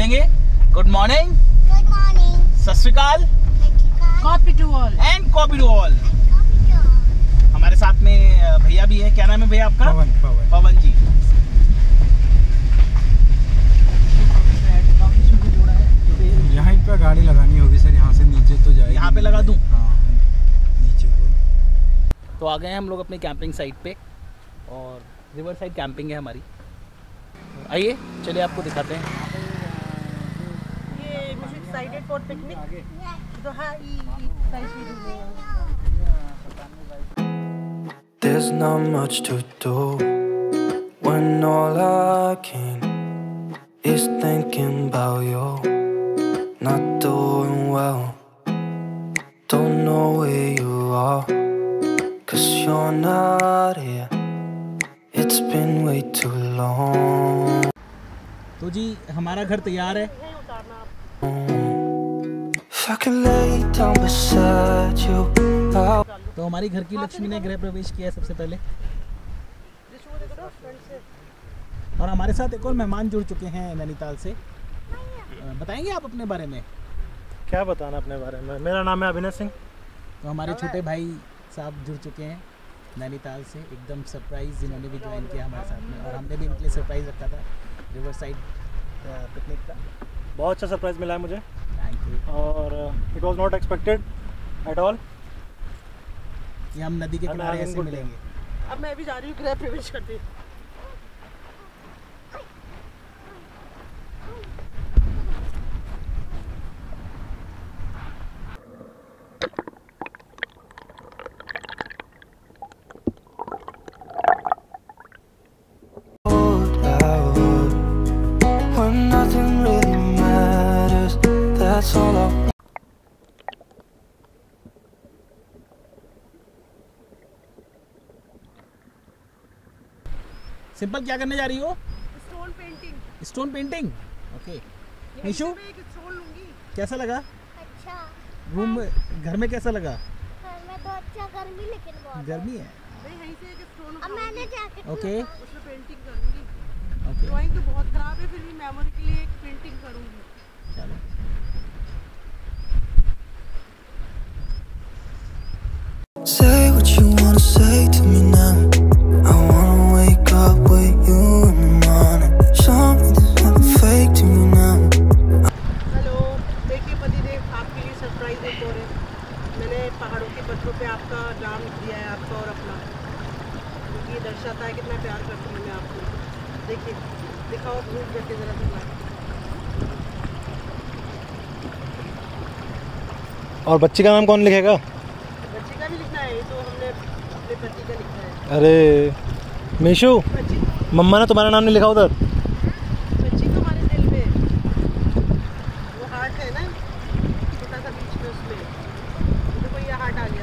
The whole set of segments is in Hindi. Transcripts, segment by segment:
बोलेंगे गुड मॉर्निंग, सत श्री अकाल, copy to all and copy to all. हमारे साथ में भैया भी है। क्या नाम है भैया आपका? पवन जी। यहाँ पे गाड़ी लगानी होगी सर, यहाँ से नीचे तो जाएगी। यहाँ पे लगा दूँ? हाँ, नीचे को। तो आ गए हम लोग अपनी कैंपिंग साइट पे और रिवर साइड कैंपिंग है हमारी। आइए चलिए आपको दिखाते हैं। ये एक्साइटेड फॉर पिकनिक तो हाँ There's not much to do when all I can is thinking about you. Not doing well, don't know where you are, 'cause you're not here. It's been way too long. तो जी हमारा घर तैयार है। If I could lay down beside you, तो हमारी घर की लक्ष्मी ने गृह प्रवेश किया है सबसे पहले, और हमारे साथ एक और मेहमान जुड़ चुके हैं नैनीताल से। बताएंगे आप अपने बारे में? क्या बताना अपने बारे में? मेरा नाम है अभिनय सिंह। तो हमारे छोटे भाई साहब जुड़ चुके हैं नैनीताल से, एकदम सरप्राइज इन्होंने भी ज्वाइन किया हमारे साथ में, और हमने भी इनके लिए सरप्राइज रखा था रिवर साइड पिकनिक का। बहुत अच्छा सरप्राइज मिला है मुझे, थैंक यू। और it was not expected at all कि हम नदी के किनारे ऐसे मिलेंगे। अब मैं भी जा रही हूँ गृह प्रवेश करते। when nothing really matters, that's all I. Simple क्या करने जा रही हो? Stone painting. Stone painting, okay. Nishu stone लूंगी। कैसा लगा? अच्छा। रूम में, घर में कैसा लगा? घर में तो अच्छा, गर्मी लेकिन बहुत गर्मी है। यहीं से एक स्टोन अब मैंने जैकेट ओके उसमें पेंटिंग करूंगी। ओके, ड्राइंग तो बहुत खराब है, फिर भी मेमोरी के लिए एक पेंटिंग करूंगी। चलो। Say what you wanna say to me now. I wanna wake up with you in the morning. Show me there's nothing fake to me now. Hello, देखिए पतिदेव, आपके लिए सरप्राइज एक और है। मैंने पहाड़ों के पत्थरों पे आपका नाम दिया है, आपका और अपना, क्योंकि ये दर्शाता है कितना प्यार करती हूँ मैं आपको। देखिए, दिखाओ प्रूफ करके जरा दिखाओ। और बच्ची का नाम कौन लिखेगा? बच्ची का भी लिखना है, तो हमने अपने पति का लिखा है। अरे मीशू, बच्ची मम्मा ने तुम्हारा नाम नहीं लिखा उधर? बच्ची तो हमारे दिल में, वो हार्ट है ना छोटा सा बीच में, उसमें देखो ये हार्ट आ गया।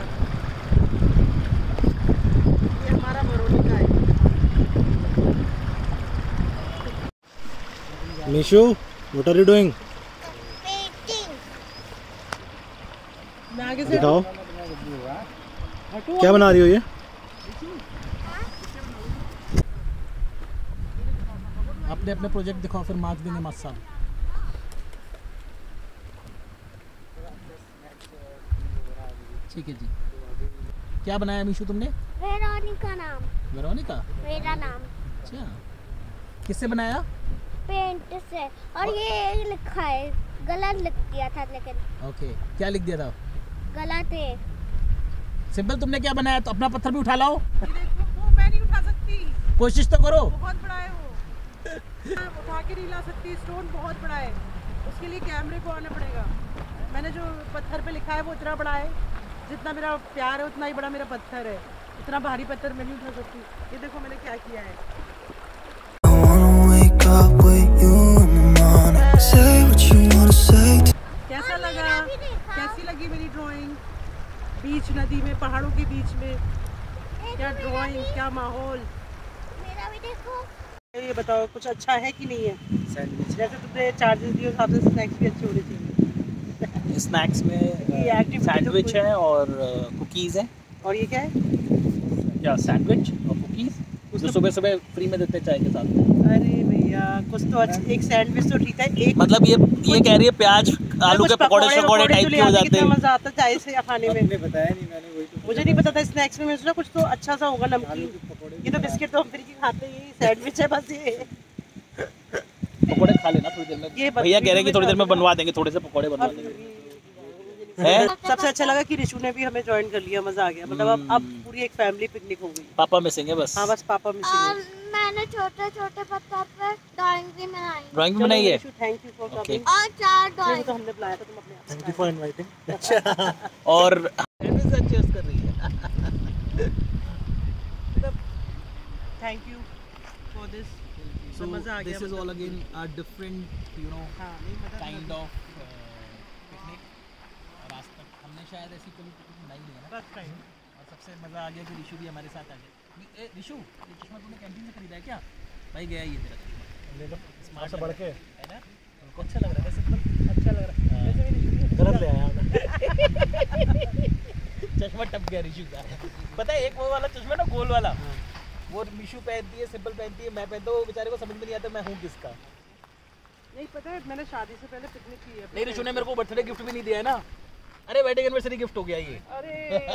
ये हमारा वरोनिका है। Mishu, what are you doing? Painting. मैं आगे से दिखाओ, क्या बना रही हो ये? अपने अपने प्रोजेक्ट दिखाओ, फिर मार्क्स देंगे मास्टर साहब। ठीक है जी। क्या बनाया मीशू तुमने? वेरोनिका नाम। वेरोनिका? मेरा नाम। अच्छा, किससे बनाया? पेंट से। और ये लिखा है, गलत लिख दिया था लेकिन। ओके, क्या लिख दिया था? गलत है। सिंपल, तुमने क्या बनाया? तो अपना पत्थर भी उठा लाओ। ये देखो, वो मैं नहीं उठा सकती, कोशिश तो करो। बहुत बड़ा है वो। मैं उठा के नहीं ला सकती, स्टोन बहुत बड़ा है, उसके लिए कैमरे को आना पड़ेगा। मैंने जो पत्थर पे लिखा है वो इतना बड़ा है, जितना मेरा प्यार है उतना ही बड़ा मेरा पत्थर है। इतना भारी पत्थर मैं नहीं उठा सकती। ये देखो मैंने क्या किया है। I wanna wake up with you in the morning. Say what you wanna say. कैसा लगा? कैसी लगी मेरी ड्राइंग? बीच नदी में, पहाड़ों के बीच में, क्या ड्राइंग, क्या माहौल। मेरा भी देखो। ये बताओ कुछ अच्छा है कि नहीं है? जैसे तुमने चार्जेस दिए उस हिसाब से स्नैक्स भी अच्छे होने चाहिए। स्नैक्स में activity सैंडविच तो है और कुकीज़ है। और ये क्या है? या सैंडविच और कुकीज़ जो सुबह सुबह फ्री में देते चाय के साथ। अरे भैया कुछ तो अच्छा, एक सैंडविच तो ठीक है, एक मतलब ये कह रही है प्याज आलू के पकौड़े शकौड़े टाइप के हो जाते हैं। हैं। मजा आता चाय से खाने में। आपने बताया नहीं, मैंने वही तो मुझे नहीं पता था स्नैक्स में, मैं सोचा कुछ तो अच्छा सा होगा नमकीन। ये तो बिस्किट तो हम फ्री के खाते ही, सैंडविच है बस ये। पकौड़े खा लेना थोड़ी देर में, भैया कह रहे हैं कि थोड़ी देर में बनवा देंगे, थोड़े से पकौड़े बनवा देंगे। है सबसे अच्छा लगा कि रिशु ने भी हमें ज्वाइन कर लिया, मजा आ गया। मतलब अब पूरी एक फैमिली पिकनिक हो गई। पापा मिसिंग है बस। हाँ बस पापा मिसिंग है। मैंने छोटे छोटे पत्थर पे ड्राइंग भी बनाई। ड्राइंग भी बनाई है। Thank you for coming. और 4 तो ड्राइंग। हमने बुलाया था, तुम अपने आप से थैंक यू फॉर इनवाइटिंग। और सजेस्ट कर रही है। Thank you for this. So मजा आ गया। this is all again a different, you know, हाँ नहीं मतलब kind of picnic। और आज तक हमने शायद ऐसी कोई पिकनिक बनाई नहीं है ना। First time. और सबसे मज़ा आ गया कि रिशु भी हमारे साथ आ गया। रिशु, ये चश्मा तूने कैंटीन से खरीदा है क्या? भाई गया ये तेरा चश्मा। ले लो स्मार्ट से बढ़ के है ना? तुमको अच्छा लग रहा है वैसे तो। अच्छा लग रहा है। वैसे भी रिशु भी गलत ले आया मैं। चश्मा टप गया रिशु का। पता है एक वो वाला चश्मा ना गोल वाला, वो मिशु पहनती है, सिंपल पहनती है, मैं पहनता हूँ, बेचारे को समझ में नहीं आता मैं हूँ किसका। नहीं पता है, मैंने शादी से पहले पिकनिक की है। नहीं रिशु ने मेरे को बर्थडे गिफ्ट भी नहीं दिया है ना। अरे वेडिंग एनिवर्सरी गिफ्ट हो गया ये। अरे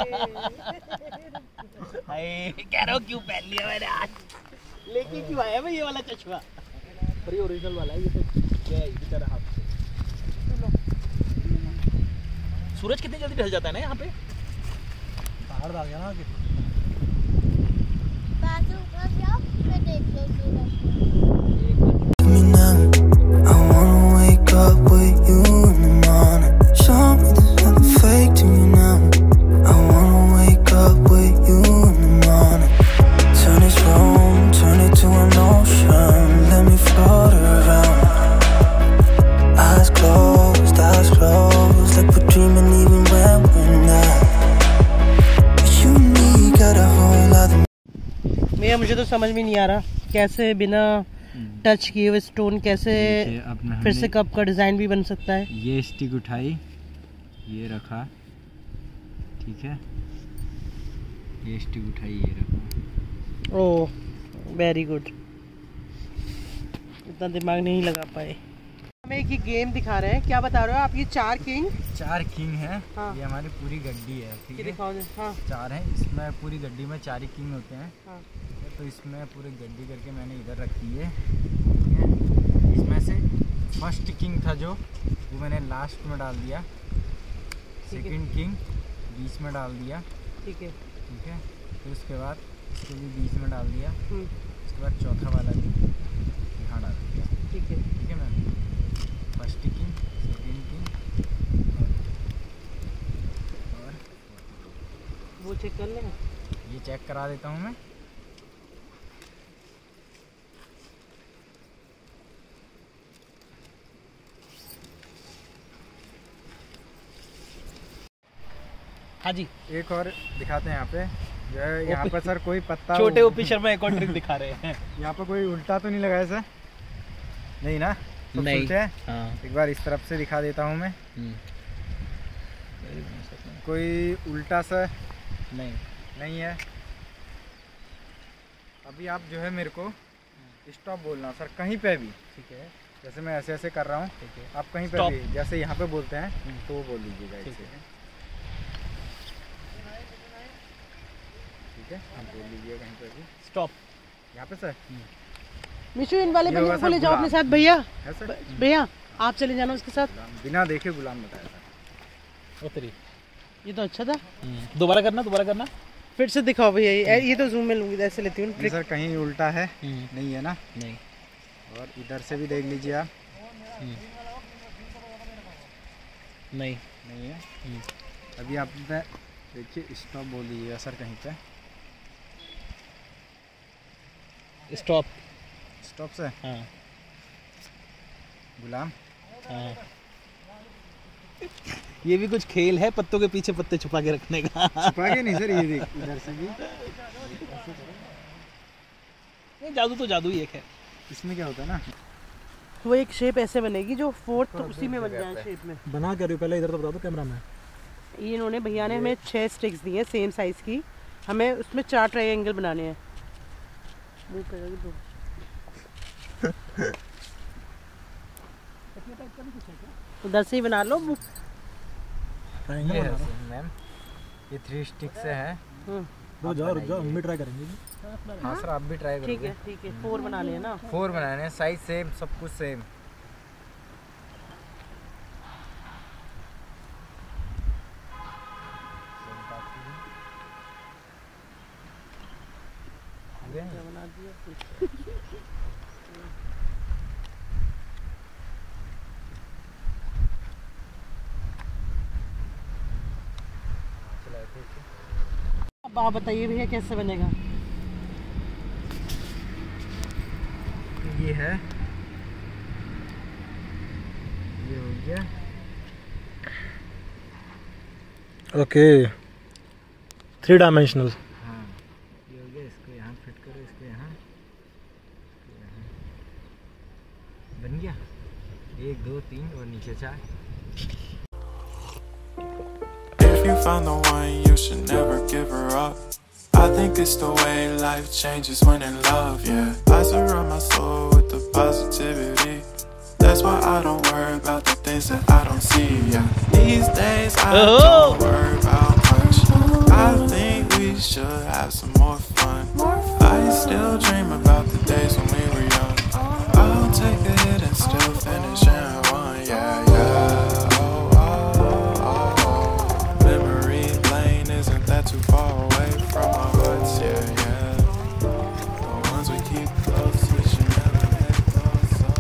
हाय कह रहा हूँ क्यों पहन लिया मैंने आज, लेके क्यों आया मैं ये वाला चश्मा। पर ये ओरिजिनल वाला है, ये तो क्या है बेचारा हाथ से। सूरज कितनी जल्दी ढल जाता है ना यहाँ पे। पहाड़ आ गया ना आगे। बाथरूम कर जाओ फिर देख लो सूरज। me now. I wanna wake up with you in the morning. Show me there's nothing fake to me now. I wanna wake up with you in the morning. Turn this room, turn it to an ocean. Let me float around. Eyes closed, like we're dreaming even when we're not. But you and me got a whole other. भैया मुझे तो समझ में नहीं आ रहा कैसे बिना टच किए हुए स्टोन कैसे फिर से कप का डिज़ाइन भी बन सकता है। ये स्टिक उठाई, ये रखा, ठीक है, ये स्टिक उठाई, ये रखा। ओह वेरी गुड, इतना दिमाग नहीं लगा पाए। हमें एक ये गेम दिखा रहे हैं, क्या बता रहे हो आप? ये 4 किंग 4 किंग है। हाँ। ये हमारी पूरी गड्डी है, ठीक ये है। दिखाओ। हाँ 4 है, इसमें पूरी गड्डी में 4 ही किंग होते हैं। हाँ तो इसमें पूरी गड्डी करके मैंने इधर रखी है, ठीक है। इसमें से फर्स्ट किंग था जो, वो मैंने लास्ट में डाल दिया। सेकंड किंग बीच में डाल दिया, ठीक है। ठीक है। फिर उसके बाद इसको भी बीच में डाल दिया। हम्म, उसके बाद चौथा वाला भी यहाँ डाल दिया, ठीक है। ठीक है ma'am. First king, second king और वो चेक कर लें। ये चेक करा देता हूँ मैं। हाँ जी एक और दिखाते हैं यहाँ पे, जो है यहाँ पर सर कोई पत्ता छोटे ओपी शर्मा एक और ट्रिक दिखा रहे हैं। यहाँ पर कोई उल्टा तो नहीं लगाया सर? नहीं ना? तो नहीं। खुलते हैं। हाँ एक बार इस तरफ से दिखा देता हूँ मैं। कोई उल्टा सा नहीं नहीं है। अभी आप जो है मेरे को स्टॉप बोलना सर, कहीं पे भी, ठीक है जैसे मैं ऐसे ऐसे कर रहा हूँ, ठीक है। आप कहीं पे Stop. भी जैसे यहाँ पे बोलते हैं तो वो बोल दीजिएगा ठीक ऐसे, है। ठीक है। आप बोल लीजिए कहीं पे भी, स्टॉप। यहाँ पे सर। मिशु इन वाले ये भैया होगा को ले सर जाओ अपने गुलाब। साथ। भैया है सर? भैया आप चले जाना उसके साथ। बिना देखे गुलाम बताया सर। वो तेरी ये तो अच्छा था। दोबारा करना। फिर से दिखाओ भैया, ये तो जूम में लूंगी, ऐसे लेती हूँ। नहीं सर, कहीं उल्टा है नहीं है ना? नहीं। और इधर से भी देख लीजिए आप, नहीं नहीं है। अभी आप देखिए, स्टॉप बोल दीजिएगा सर कहीं पे। स्टॉप। स्टॉप से हाँ गुलाम। हाँ ये भी कुछ खेल है, पत्तों के पीछे पत्ते छुपा के रखने का। छुपा के नहीं सर, ये देख इधर से भी। नहीं जादू तो जादू ही एक है। इसमें क्या होता है ना, वो एक शेप ऐसे बनेगी जो फोर्थ तो उसी में बन जाए शेप में। बना कर रही हूँ, पहले इधर तो बता दो कैमरा में। ये इन्होंने भैया ने हमें 6 स्टिक्स दी हैं सेम साइज़ की, हमें उसमें 4 ट्रायंगल बनाने हैं। मुंह पे रख दो। उधर से ही बना लो। ट्रायंगल ये बना है रहा हूँ। मैम, ये 3 स्टिक से है। रुक जाओ हम भी ट्राई करेंगे। हाँ सर, आप भी ट्राई ठीक है करोगे। ठीक है, 4 बना लिया ना। 4 बनाने हैं, साइज सेम, सब कुछ सेम। बना दिया। अब आप बताइए भैया कैसे बनेगा। ये है, ये हो गया। Okay 3 dimensional. हाँ, ये हो गया। इसको यहाँ फिट करो, इसको यहाँ, बन गया। 1 2 3 और नीचे 4। If you find the one, you should never give her up. I think it's the way life changes when in love, yeah. I surround my soul with the positivity. That's why I don't worry about the things that I don't see, yeah. These days I don't worry about much. I think we should have some more fun. I still dream about the days when we were young. I'll take a hit and still finish in one, yeah, yeah. Memory lane isn't that too far away from our hearts, yeah, yeah. The ones we keep close, we should never let go.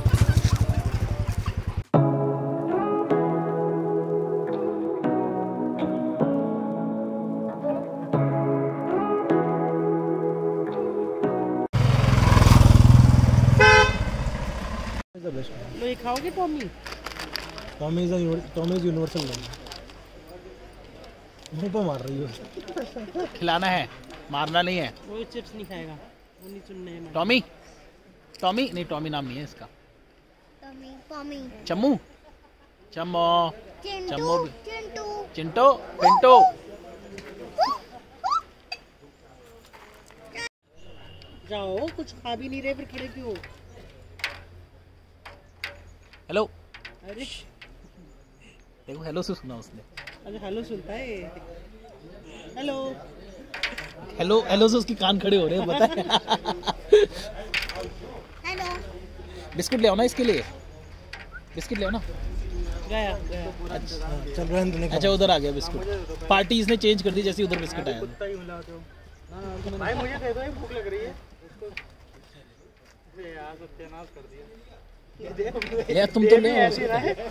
लो ये खाओगे Tommy? Tommy is universal name. मुंह पे मार रही हो। खिलाना है, मारना नहीं है। वो चिप्स नहीं खाएगा, वो नहीं चुनने हैं। टॉमी, टॉमी नहीं, टॉमी नाम नहीं है इसका। टॉमी पॉमी चम्मू, चम्मो, चिंटू चम्मो, चिंटू चिंटो, पिंटो। जाओ, कुछ खा भी नहीं रहे, फिर खड़े क्यों? हेलो, अरे देखो हेलो से सुना उसने। अरे हेलो सुनता है। हेलो हेलो हेलो से उसके कान खड़े हो रहे हैं, पता है। हेलो बिस्किट ले आओ ना इसके लिए, बिस्किट ले आओ ना। गया गया। चल रहे हैं। अच्छा उधर आ गया बिस्कुट। पार्टी इसने चेंज कर दी जैसे उधर बिस्किट आया। भाई मुझे दे दो, भूख लग रही है। यार तुम तो ले आओ।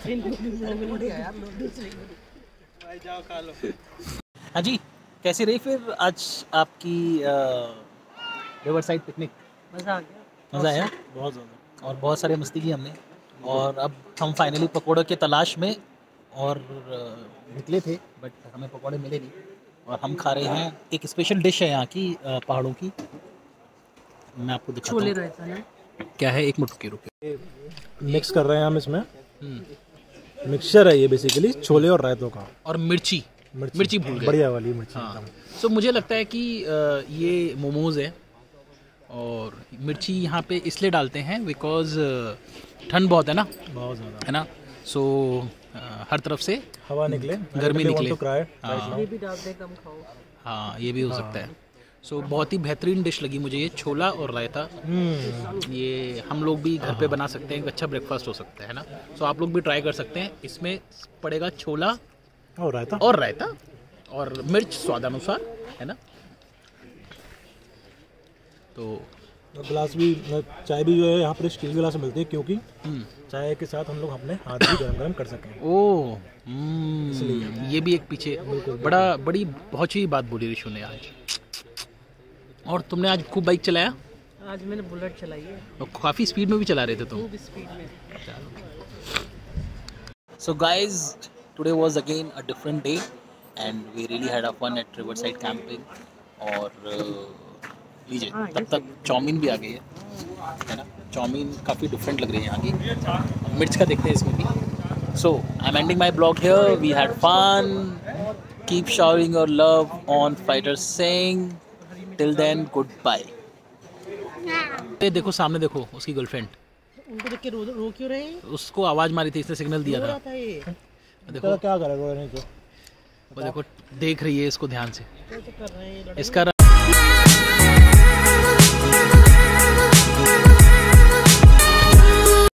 जाओ खा लो। हाँ जी, कैसी रही फिर आज आपकी रिवर साइड पिकनिक? मजा आ गया, मज़ा आया बहुत ज़्यादा। और बहुत सारे मस्ती की हमने। और अब हम फाइनली पकोड़ों के तलाश में और निकले थे, बट हमें पकोड़े मिले नहीं। और हम खा रहे हैं एक स्पेशल डिश है यहाँ की, पहाड़ों की। मैं आपको दिखाता छोले हूँ रहता है। क्या है। एक मिनट रुके। मिक्स कर रहे हैं हम इसमें। मिक्सचर है ये बेसिकली छोले और रायतों का। और मिर्ची भूल गए। बढ़िया वाली मिर्ची। हाँ, सो मुझे लगता है कि ये मोमोज है। और मिर्ची यहाँ पे इसलिए डालते हैं बिकॉज ठंड बहुत है ना, बहुत ज़्यादा है ना। सो हर तरफ से हवा निकले, गर्मी निकले। हाँ। ये भी डाल दे, कम खाओ। हाँ, ये भी हो सकता है। सो बहुत ही बेहतरीन डिश लगी मुझे ये छोला और रायता। ये हम लोग भी घर पे बना सकते हैं, एक अच्छा ब्रेकफास्ट हो सकता है ना। सो आप लोग भी ट्राई कर सकते हैं। इसमें पड़ेगा छोला और रायता और मिर्च स्वादानुसार, है ना। तो गिलास भी, चाय भी जो है यहाँ पर स्टील गिलास में मिलती है, क्योंकि चाय के साथ हम लोग अपने हाथ भी गरम कर सकें। ओह, ये भी एक पीछे बहुत ही बात बोली ऋषु ने आज। और तुमने आज खूब बाइक चलाया? आज मैंने बुलेट चलाई है, और काफ़ी स्पीड में भी चला रहे थे तुम। खूब स्पीड में। So guys, today was again a different day and we really had a fun at Riverside camping. और लीजिए, तब तक चाउमीन भी आ गई है ना। चाउमीन काफ़ी डिफरेंट लग रही है यहाँ की। मिर्च का देखते हैं इसमें भी। So I'm ending my vlog here. We had fun. Keep showering your love on Fighter Singh. Till then, goodbye. ये देखो सामने देखो उसकी गर्लफ्रेंड, उनको देख के रो क्यों रहे हैं? उसको आवाज मारी थी, इसने सिग्नल दिया रो था। रहा था ये। देखो क्या करेगा नहीं तो वो देखो देख रही है इसको ध्यान से। कैसे कर रहे हैं ये लड़ाई? इसका